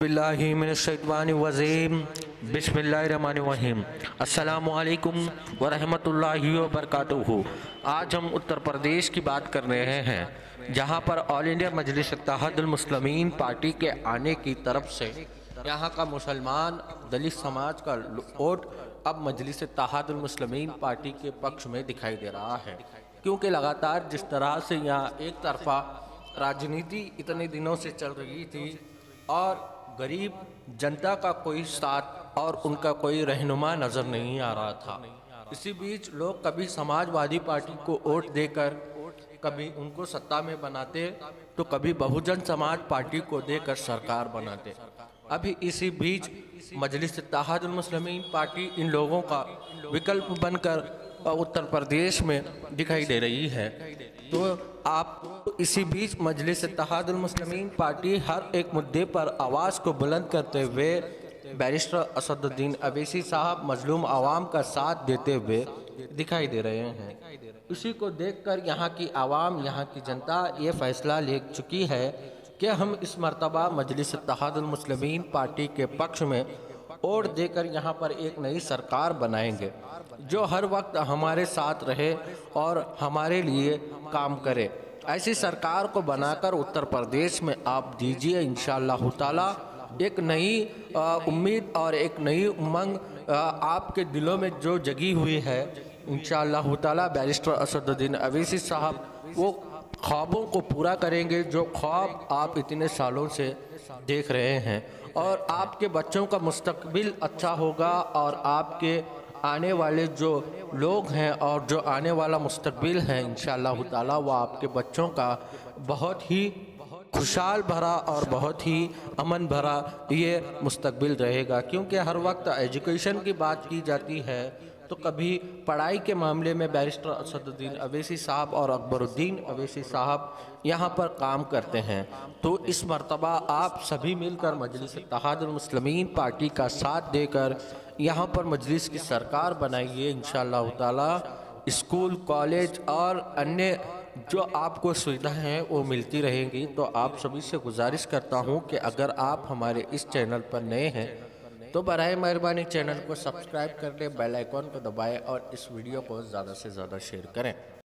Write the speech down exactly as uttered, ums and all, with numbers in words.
बिस्मिल्लाहिर्रहमानिर्रहीम बिस्मिल्लाहिर्रहमानिर्रहीम अस्सलामुअलैकुम वरहमतुल्लाहि वबरकातुहू। आज हम उत्तर प्रदेश की बात कर रहे हैं, जहां पर all India Majlis Ittehadul Muslimeen party के आने की तरफ से यहां का मुसलमान दलित समाज का वोट अब मजलिस इत्तेहादुल मुस्लिमीन पार्टी के पक्ष में दिखाई दे रहा है, क्योंकि लगातार जिस तरह से यहाँ एक तरफा राजनीति इतने दिनों से चल रही थी और गरीब जनता का कोई साथ और उनका कोई रहनुमा नज़र नहीं आ रहा था। इसी बीच लोग कभी समाजवादी पार्टी को वोट देकर कभी उनको सत्ता में बनाते, तो कभी बहुजन समाज पार्टी को देकर सरकार बनाते। अभी इसी बीच मजलिस इत्तेहादुल मुस्लिमीन पार्टी इन लोगों का विकल्प बनकर उत्तर प्रदेश में दिखाई दे रही है। तो आप इसी बीच मजलिस इत्तेहादुल मुस्लिमीन पार्टी हर एक मुद्दे पर आवाज़ को बुलंद करते हुए बैरिस्टर असदुद्दीन अवैसी साहब मजलूम आवाम का साथ देते हुए दिखाई दे रहे हैं। इसी को देखकर यहाँ की आवाम, यहाँ की जनता ये फैसला ले चुकी है कि हम इस मर्तबा मजलिस इत्तेहादुल मुस्लिमीन पार्टी के पक्ष में वोट देकर यहाँ पर एक नई सरकार बनाएंगे, जो हर वक्त हमारे साथ रहे और हमारे लिए काम करे। ऐसी सरकार को बनाकर उत्तर प्रदेश में आप दीजिए, इंशाअल्लाह ताला एक नई उम्मीद और एक नई उमंग आपके दिलों में जो जगी हुई है, इंशाअल्लाह ताला बैरिस्टर असदुद्दीन अवैसी साहब वो ख्वाबों को पूरा करेंगे, जो ख्वाब आप इतने सालों से देख रहे हैं। और आपके बच्चों का मुस्तकबिल अच्छा होगा और आपके आने वाले जो लोग हैं और जो आने वाला मुस्तकबिल है, इंशाअल्लाह ताला वह आपके बच्चों का बहुत ही खुशहाल भरा और बहुत ही अमन भरा ये मुस्तकबिल रहेगा। क्योंकि हर वक्त एजुकेशन की बात की जाती है तो कभी पढ़ाई के मामले में बैरिस्टर असदुद्दीन अवैसी साहब और अकबरुद्दीन अवैसी साहब यहाँ पर काम करते हैं। तो इस मर्तबा आप सभी मिलकर मजलिस इत्तेहादुल मुस्लिमीन पार्टी का साथ देकर यहाँ पर मजलिस की सरकार बनाइए। इंशाअल्लाह ताला स्कूल, कॉलेज और अन्य जो आपको सुविधाएं हैं वो मिलती रहेंगी। तो आप सभी से गुजारिश करता हूँ कि अगर आप हमारे इस चैनल पर नए हैं तो बराए मेहरबानी चैनल को सब्सक्राइब कर लें, बेल आइकॉन को दबाएं और इस वीडियो को ज़्यादा से ज़्यादा शेयर करें।